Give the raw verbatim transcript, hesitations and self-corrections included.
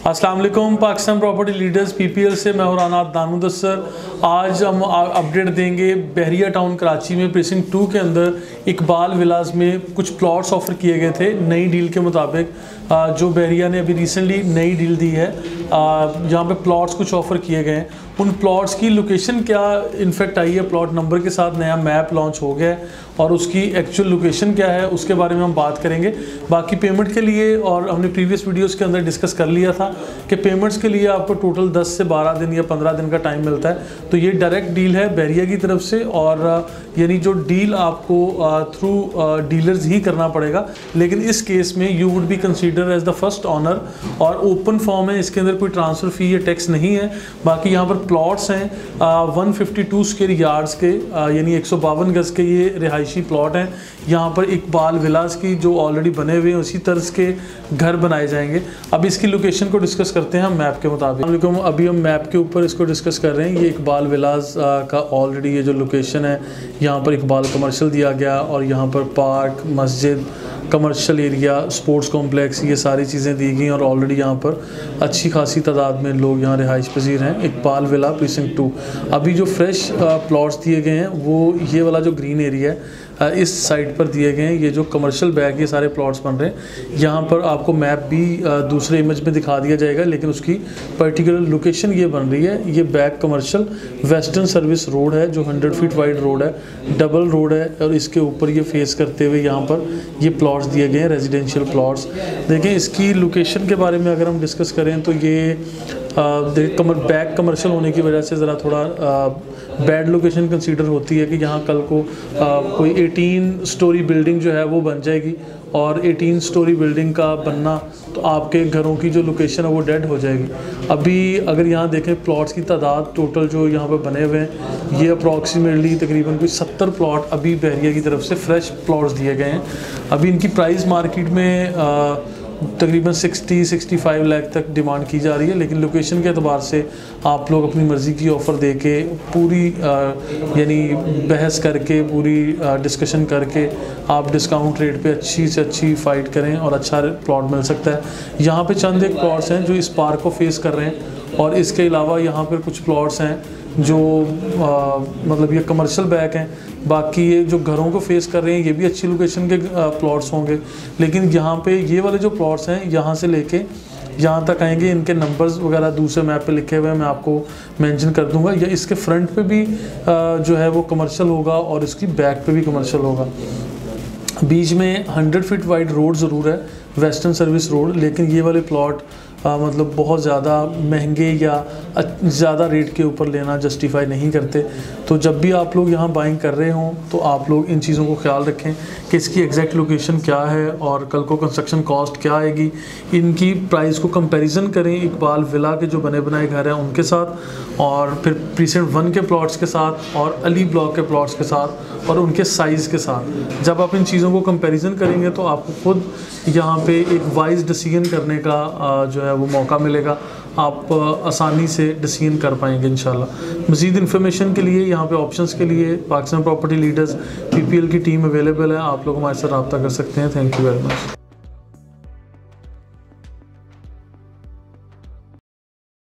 अस्सलाम वालेकुम Pakistan property leaders PPL से मैं राना दानुदस्सर। आज हम अपडेट देंगे बहरिया टाउन कराची में प्रीसिंक्ट टू के अंदर इकबाल विलास में कुछ प्लॉट्स ऑफ़र किए गए थे नई डील के मुताबिक, जो बहरिया ने अभी रिसेंटली नई डील दी है। यहाँ पे प्लॉट्स कुछ ऑफ़र किए गए हैं, उन प्लॉट्स की लोकेशन क्या इनफेक्ट आई है, प्लॉट नंबर के साथ नया मैप लॉन्च हो गया है और उसकी एक्चुअल लोकेशन क्या है उसके बारे में हम बात करेंगे। बाकी पेमेंट के लिए, और हमने प्रीवियस वीडियोस के अंदर डिस्कस कर लिया था कि पेमेंट्स के लिए आपको टोटल दस से बारह दिन या पंद्रह दिन का टाइम मिलता है। तो ये डायरेक्ट डील है बहरिया की तरफ से, और यानी जो डील आपको थ्रू डीलर्स ही करना पड़ेगा, लेकिन इस केस में you would be consider as the first owner और ओपन फॉर्म है, इसके अंदर कोई ट्रांसफ़र फ़ी या टैक्स नहीं है। बाकी यहाँ पर प्लॉट्स हैं one fifty two square yards के, यानी एक सौ बावन गज़ के ये रिहायशी प्लॉट हैं। यहाँ पर इकबाल विलास की जो ऑलरेडी बने हुए हैं उसी तर्ज के घर बनाए जाएंगे। अब इसकी लोकेशन को डिस्कस करते हैं हम मैप के मुताबिक। अभी हम मैप के ऊपर इसको डिस्कस कर रहे हैं। ये इकबाल विलास का ऑलरेडी ये जो लोकेशन है, यहाँ पर इकबाल कमर्शियल दिया गया और यहाँ पर पार्क, मस्जिद, कमर्शियल एरिया, स्पोर्ट्स कॉम्प्लेक्स, ये सारी चीज़ें दी गई और ऑलरेडी यहाँ पर अच्छी खासी तादाद में लोग यहाँ रिहाइश पजीर हैं। Iqbal villa precinct two. अभी जो फ्रेश प्लॉट्स दिए गए हैं वो ये वाला जो ग्रीन एरिया है इस साइड पर दिए गए हैं। ये जो कमर्शियल बैग ये सारे प्लॉट्स बन रहे हैं, यहाँ पर आपको मैप भी दूसरे इमेज में दिखा दिया जाएगा, लेकिन उसकी पर्टिकुलर लोकेशन ये बन रही है। ये बैग कमर्शियल वेस्टर्न सर्विस रोड है जो हंड्रेड फीट वाइड रोड है, डबल रोड है, और इसके ऊपर ये फेस करते हुए यहाँ पर ये प्लॉट्स दिए गए हैं, रेजिडेंशियल प्लॉट्स। देखें इसकी लोकेशन के बारे में अगर हम डिस्कस करें तो ये कमर बैक कमर्शियल होने की वजह से ज़रा थोड़ा बैड लोकेशन कंसीडर होती है कि यहाँ कल को आ, कोई एटीन स्टोरी बिल्डिंग जो है वो बन जाएगी, और एटीन स्टोरी बिल्डिंग का बनना तो आपके घरों की जो लोकेशन है वो डेड हो जाएगी। अभी अगर यहाँ देखें प्लॉट्स की तादाद टोटल जो यहाँ पर बने हुए हैं, ये अप्रॉक्सीमेटली तकरीबन कोई सत्तर प्लॉट अभी बहरिया की तरफ से फ्रेश प्लॉट्स दिए गए हैं। अभी इनकी प्राइस मार्केट में आ, तकरीबन साठ पैंसठ लाख तक डिमांड की जा रही है, लेकिन लोकेशन के अतबार से आप लोग अपनी मर्ज़ी की ऑफ़र दे के पूरी यानी बहस करके पूरी डिस्कशन करके आप डिस्काउंट रेट पे अच्छी से अच्छी फ़ाइट करें और अच्छा प्लॉट मिल सकता है। यहाँ पे चंद एक प्लॉट्स हैं जो इस पार्क को फेस कर रहे हैं, और इसके अलावा यहाँ पर कुछ प्लॉट्स हैं जो आ, मतलब ये कमर्शियल बैक हैं। बाकी ये जो घरों को फेस कर रहे हैं ये भी अच्छी लोकेशन के प्लॉट्स होंगे, लेकिन यहाँ पे ये वाले जो प्लॉट्स हैं यहाँ से लेके यहाँ तक आएंगे, इनके नंबर्स वगैरह दूसरे मैप पे लिखे हुए हैं, मैं आपको मेंशन कर दूंगा। या इसके फ्रंट पे भी आ, जो है वो कमर्शियल होगा और इसकी बैक पे भी कमर्शियल होगा। बीच में हंड्रेड फीट वाइड रोड ज़रूर है, वेस्टर्न सर्विस रोड, लेकिन ये वाले प्लॉट आ, मतलब बहुत ज़्यादा महंगे या ज़्यादा रेट के ऊपर लेना जस्टिफाई नहीं करते। तो जब भी आप लोग यहाँ बाइंग कर रहे हों तो आप लोग इन चीज़ों को ख्याल रखें कि इसकी एग्जैक्ट लोकेशन क्या है और कल को कंस्ट्रक्शन कॉस्ट क्या आएगी। इनकी प्राइस को कंपैरिजन करें इकबाल विला के जो बने बनाए घर हैं उनके साथ, और फिर प्रीसेंट वन के प्लॉट्स के साथ, और अली ब्लॉक के प्लॉट्स के साथ, और उनके साइज़ के साथ। जब आप इन चीज़ों को कंपैरिजन करेंगे तो आपको खुद यहाँ पे एक वाइज डिसीजन करने का जो है वो मौका मिलेगा, आप आसानी से डिसीजन कर पाएंगे इंशाल्लाह। मज़ीद इन्फॉर्मेशन के लिए यहाँ पे ऑप्शंस के लिए पाकिस्तान प्रॉपर्टी लीडर्स पीपीएल की टीम अवेलेबल है, आप लोग हमारे साथ रब्ता कर सकते हैं। Thank you very much.